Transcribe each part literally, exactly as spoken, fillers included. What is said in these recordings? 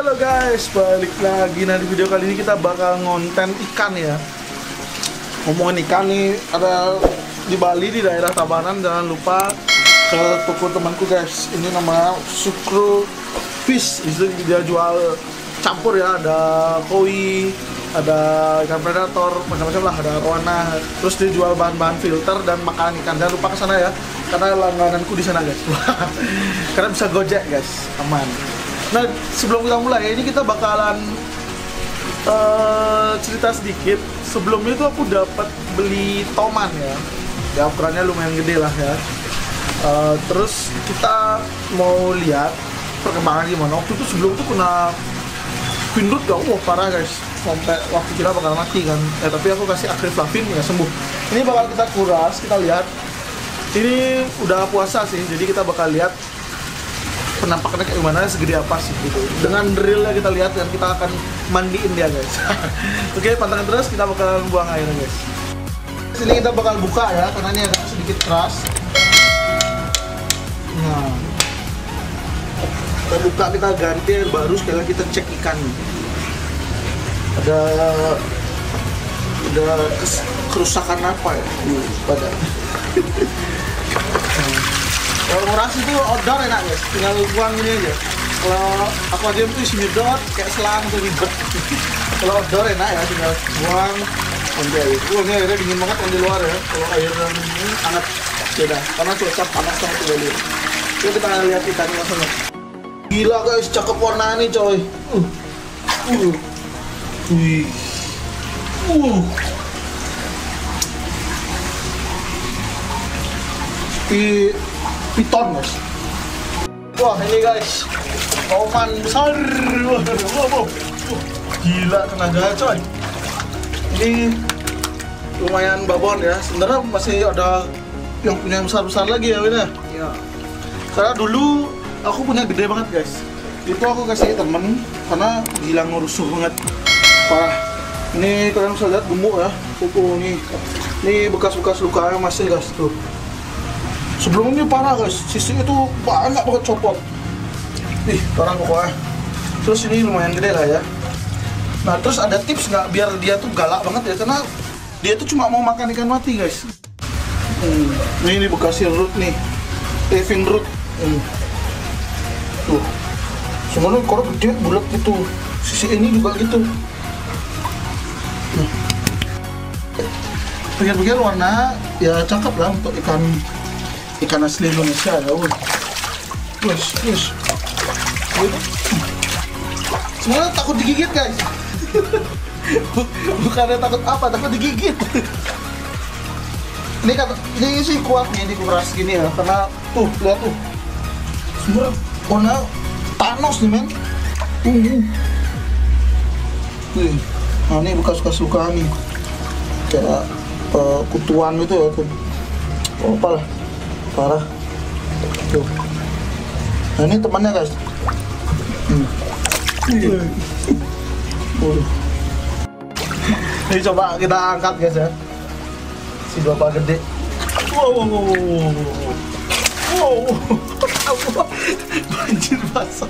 Halo guys, balik lagi. Nah, di video kali ini kita bakal ngonten ikan ya. Ngomongin ikan nih, ada di Bali di daerah Tabanan. Jangan lupa ke toko temanku guys. Ini namanya Sukro Fish. Itu dia jual campur ya, ada koi, ada ikan predator, macam-macam lah, ada arwana. Terus dia jual bahan-bahan filter dan makanan ikan. Jangan lupa ke sana ya, karena langgananku di sana guys. Karena bisa gojek guys, aman. Nah, sebelum kita mulai, ini kita bakalan uh, cerita sedikit. Sebelumnya itu aku dapat beli toman ya, ya ukurannya lumayan gede lah ya. Uh, terus kita mau lihat perkembangan gimana. Waktu itu sebelum itu kena pindut gak, wah parah guys, sampai waktu kita bakal mati kan. Eh tapi aku kasih akriflavin ya sembuh. Ini bakal kita kuras, kita lihat. Ini udah puasa sih, jadi kita bakal lihat penampakannya kayak gimana, segede apa sih gitu. Dengan drillnya kita lihat dan kita akan mandiin dia guys. Oke, pantengin terus, kita bakal buang airnya guys. Sini kita bakal buka ya, karena ini agak sedikit keras. Nah, kita buka, kita ganti air baru, sekali lagi kita cek ikan. Ada ada kerusakan apa ya di badan. Kalau nguras itu outdoor enak guys, tinggal buang ini aja. Kalau aquarium itu isi nyedot kayak selang tuh ribet. Kalau outdoor enak ya, tinggal buang nanti air. Oh, ini airnya dingin banget yang di luar ya. Kalau air yang ini hangat beda, karena cuaca panas banget di Bali. Yuk kita lihat ikannya langsung. Gila guys, cakep warna ini coy. Uh, uh, wih, uh. Di piton guys. Wah ini guys, toman besar. Wah, wah, wah. Gila tenaga coy. Ini lumayan babon ya. Sebenarnya masih ada yang punya yang besar-besar lagi ya Wina. Iya. Karena dulu aku punya gede banget guys. Itu aku kasih temen karena gila ngerusuh banget. Parah. Ini kalian bisa lihat gemuk ya. Tuh nih. Ini bekas-bekas lukanya masih guys tuh. Sebelumnya parah guys, sisi itu banyak banget copot. Ih, parah pokoknya. Terus ini lumayan gede lah ya. Nah, terus ada tips nggak biar dia tuh galak banget ya? Karena dia tuh cuma mau makan ikan mati guys. Hmm, ini, ini bekasnya root nih, living root. Hmm. Tuh, semuanya korok gede bulat gitu. Sisi ini juga gitu. Hmm. Pikir-pikir warna ya cakep lah untuk ikan ikan asli Indonesia ya. Wes, wes. Semuanya takut digigit guys. Bukannya takut apa, takut digigit. Ini kata, ini sih kuat nih di kuras gini ya, karena tuh lihat tuh. Semua warna Thanos nih men. Uh. Nih, nah ini bekas-bekas luka nih, kayak uh, kutuan gitu ya tuh. Oh, apa lah. Parah tuh. Nah ini temannya guys. hmm. uh. Ini coba kita angkat guys ya, si bapak gede. Wow, wow, wow, wow. Banjir basah.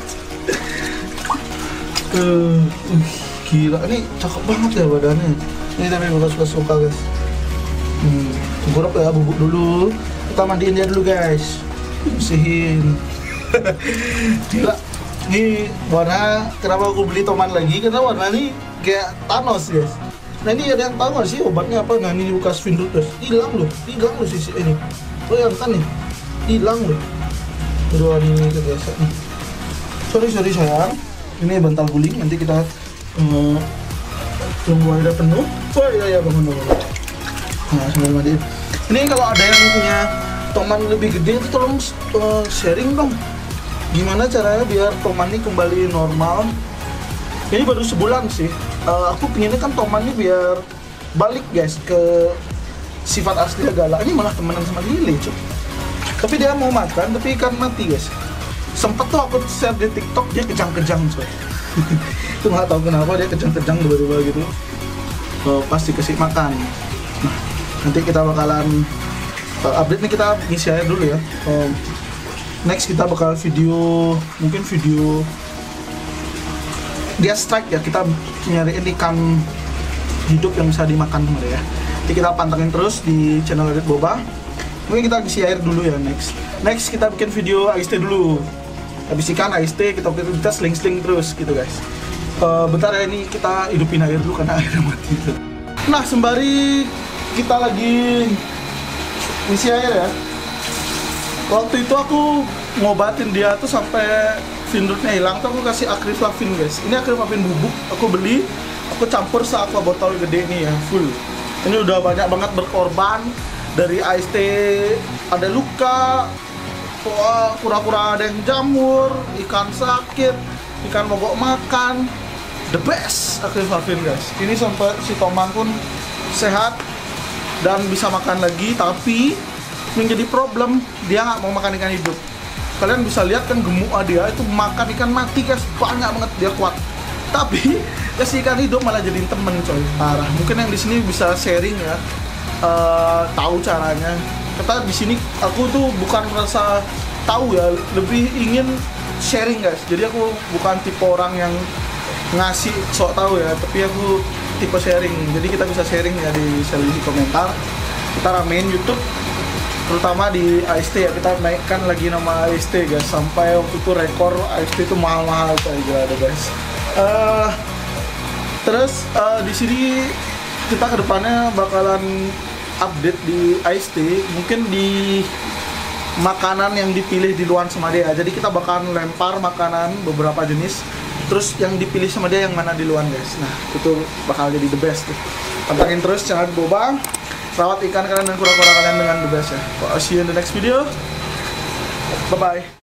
uh, Gila, ini cakep banget ya badannya. Ini tapi bekas-bekas luka guys. hmm. Tengkurap ya, bubuk dulu. Kita mandiin dia dulu guys, bersihin. Gila, ini warna, kenapa aku beli toman lagi, karena warna ini kayak Thanos guys. Nah ini ada yang tahu nggak sih obatnya apa? Nah ini bekas pindut guys, hilang loh, hilang loh sisi ini. Oh yang kan nih, hilang loh. Aduh ini kebiasa nih. Sorry sorry sayang, ini bantal guling, nanti kita uh, tunggu airnya penuh. Oh iya iya bangun bangun. Nah sambil mandiin. Ini kalau ada yang punya toman lebih gede itu tolong uh, sharing dong. Gimana caranya biar toman ini kembali normal? Ini baru sebulan sih. Uh, aku pinginnya kan toman ini biar balik guys ke sifat aslinya galak. Ini malah temenan sama Lili cuy. Tapi dia mau makan tapi ikan mati guys. Sempet tuh aku share di TikTok dia kejang-kejang cuy. Itu nggak tahu kenapa dia kejang-kejang tiba-tiba gitu. Uh, pasti kasih makan. Nah, nanti kita bakalan uh, update nih, kita ngisi air dulu ya. Um, next kita bakal video, mungkin video dia strike ya, kita nyariin ikan hidup yang bisa dimakan sama dia ya. Jadi kita pantengin terus di channel Adit Boba. Mungkin kita isi air dulu ya next. Next kita bikin video A S T dulu. Habis ikan A S T kita kita seling-seling terus gitu guys. Uh, bentar ya, ini kita hidupin air dulu karena airnya mati gitu. Nah sembari kita lagi isi air ya, waktu itu aku ngobatin dia tuh sampai finrutnya hilang tuh aku kasih akriflavin guys. Ini akriflavin bubuk aku beli, aku campur se aqua botol gede nih ya full. Ini udah banyak banget berkorban dari A S T, ada luka, kura-kura ada yang jamur, ikan sakit, ikan mogok makan. The best akriflavin guys. Ini sampai si Tomang pun sehat dan bisa makan lagi, tapi menjadi problem dia nggak mau makan ikan hidup. Kalian bisa lihat kan gemuk dia itu makan ikan mati guys, banyak banget dia kuat. Tapi kasih ikan hidup malah jadiin temen coy, parah. Mungkin yang di sini bisa sharing ya, uh, tahu caranya. Kata di sini aku tuh bukan merasa tahu ya, lebih ingin sharing guys. Jadi aku bukan tipe orang yang ngasih sok tahu ya, tapi aku tipe sharing. Jadi kita bisa sharing ya di sesi komentar. Kita ramein YouTube, terutama di A S T ya, kita naikkan lagi nama A S T guys, sampai waktu itu rekor A S T itu mahal-mahal aja ada guys. Uh, terus uh, di sini kita kedepannya bakalan update di A S T, mungkin di makanan yang dipilih di luar sama dia. Jadi kita bakalan lempar makanan beberapa jenis, terus yang dipilih sama dia yang mana di luar guys. Nah itu bakal jadi the best tuh. Pantangin terus channel Boba, rawat ikan kalian dan kura-kura kalian dengan the best ya. I'll see you in the next video. Bye bye.